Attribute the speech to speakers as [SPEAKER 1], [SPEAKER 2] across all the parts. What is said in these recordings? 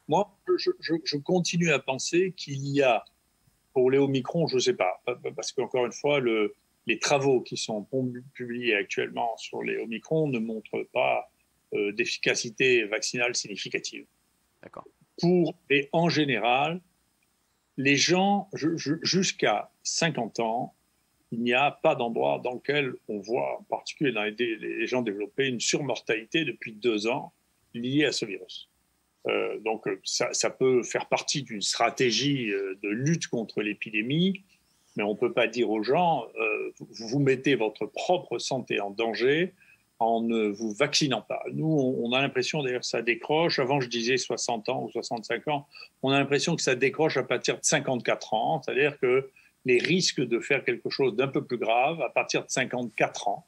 [SPEAKER 1] Moi, je continue à penser qu'il y a, pour les Omicron, je ne sais pas, parce qu'encore une fois, les travaux qui sont publiés actuellement sur les Omicron ne montrent pas d'efficacité vaccinale significative.
[SPEAKER 2] D'accord.
[SPEAKER 1] Et en général, les gens, jusqu'à 50 ans, il n'y a pas d'endroit dans lequel on voit, en particulier dans les gens développés, une surmortalité depuis 2 ans liée à ce virus. Donc ça peut faire partie d'une stratégie de lutte contre l'épidémie, mais on ne peut pas dire aux gens vous mettez votre propre santé en danger en ne vous vaccinant pas. Nous, on a l'impression, d'ailleurs, que ça décroche. Avant, je disais 60 ans ou 65 ans. On a l'impression que ça décroche à partir de 54 ans, c'est-à-dire que les risques de faire quelque chose d'un peu plus grave à partir de 54 ans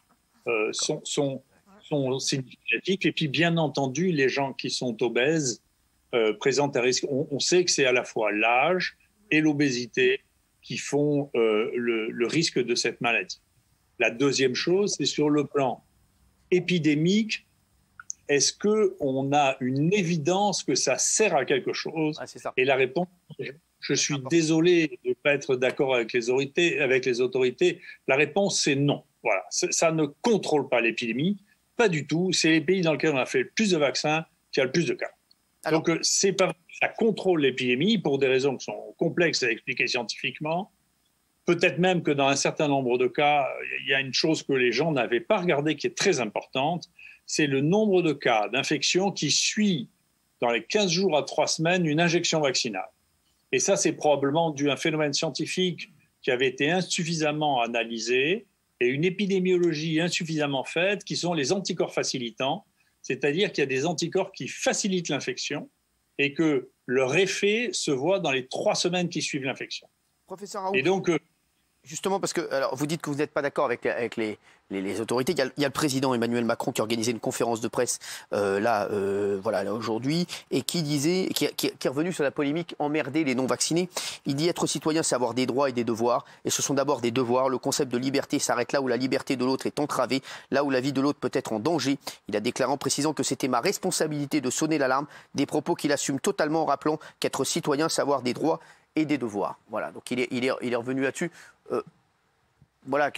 [SPEAKER 1] sont significatifs. Et puis, bien entendu, les gens qui sont obèses présentent un risque. On sait que c'est à la fois l'âge et l'obésité qui font le risque de cette maladie. La deuxième chose, c'est sur le plan épidémique. Est-ce qu'on a une évidence que ça sert à quelque chose?
[SPEAKER 2] C'est ça.
[SPEAKER 1] Et la réponse, je suis désolé de ne pas être d'accord avec les autorités. La réponse, c'est non. Voilà. Ça ne contrôle pas l'épidémie, pas du tout. C'est les pays dans lesquels on a fait le plus de vaccins qui a le plus de cas.
[SPEAKER 2] Alors,
[SPEAKER 1] donc, c'est pas, ça contrôle l'épidémie pour des raisons qui sont complexes à expliquer scientifiquement. Peut-être même que dans un certain nombre de cas, il y a une chose que les gens n'avaient pas regardée qui est très importante, c'est le nombre de cas d'infection qui suit dans les 15 jours à 3 semaines une injection vaccinale. Et ça, c'est probablement dû à un phénomène scientifique qui avait été insuffisamment analysé et une épidémiologie insuffisamment faite, qui sont les anticorps facilitants, c'est-à-dire qu'il y a des anticorps qui facilitent l'infection et que leur effet se voit dans les 3 semaines qui suivent l'infection.
[SPEAKER 2] Professeur Raoult,
[SPEAKER 1] et donc,
[SPEAKER 2] justement, parce que alors, vous dites que vous n'êtes pas d'accord avec les autorités. Il y a le président Emmanuel Macron qui a organisé une conférence de presse là aujourd'hui et qui est revenu sur la polémique emmerder les non-vaccinés. Il dit être citoyen, c'est avoir des droits et des devoirs. Et ce sont d'abord des devoirs. Le concept de liberté s'arrête là où la liberté de l'autre est entravée, là où la vie de l'autre peut être en danger. Il a déclaré en précisant que c'était ma responsabilité de sonner l'alarme, des propos qu'il assume totalement en rappelant qu'être citoyen, c'est avoir des droits et des devoirs. Voilà, donc il est revenu là-dessus. Voilà,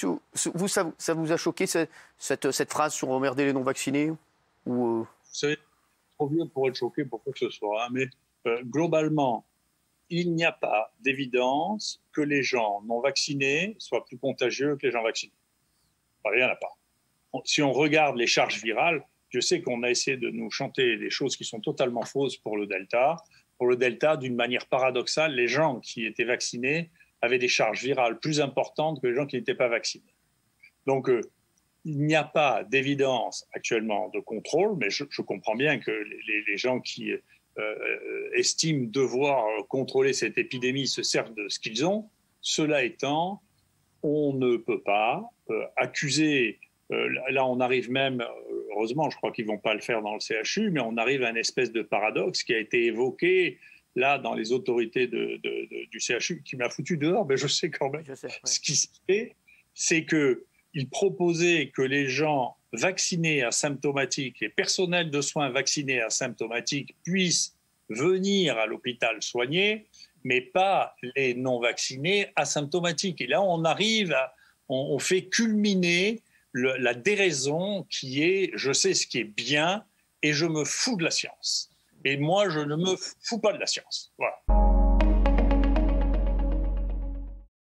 [SPEAKER 2] ça vous a choqué cette phrase sur emmerder les non-vaccinés ou
[SPEAKER 1] C'est trop vieux pour être choqué pour quoi que ce soit, hein, mais globalement, il n'y a pas d'évidence que les gens non vaccinés soient plus contagieux que les gens vaccinés. Il n'y en a pas. Si on regarde les charges virales, je sais qu'on a essayé de nous chanter des choses qui sont totalement fausses pour le Delta. Pour le Delta, d'une manière paradoxale, les gens qui étaient vaccinés avaient des charges virales plus importantes que les gens qui n'étaient pas vaccinés. Donc, il n'y a pas d'évidence actuellement de contrôle, mais je comprends bien que les gens qui estiment devoir contrôler cette épidémie se servent de ce qu'ils ont. Cela étant, on ne peut pas accuser... là, on arrive même, heureusement, je crois qu'ils ne vont pas le faire dans le CHU, mais on arrive à une espèce de paradoxe qui a été évoqué là dans les autorités du CHU, qui m'a foutu dehors, mais je sais quand même. Ce qui se fait, c'est qu'ils proposaient que les gens vaccinés asymptomatiques, les personnels de soins vaccinés asymptomatiques puissent venir à l'hôpital soigner, mais pas les non-vaccinés asymptomatiques. Et là, on fait culminer la déraison qui est « je sais ce qui est bien et je me fous de la science ». Et moi, je ne me fous pas de la science. Voilà.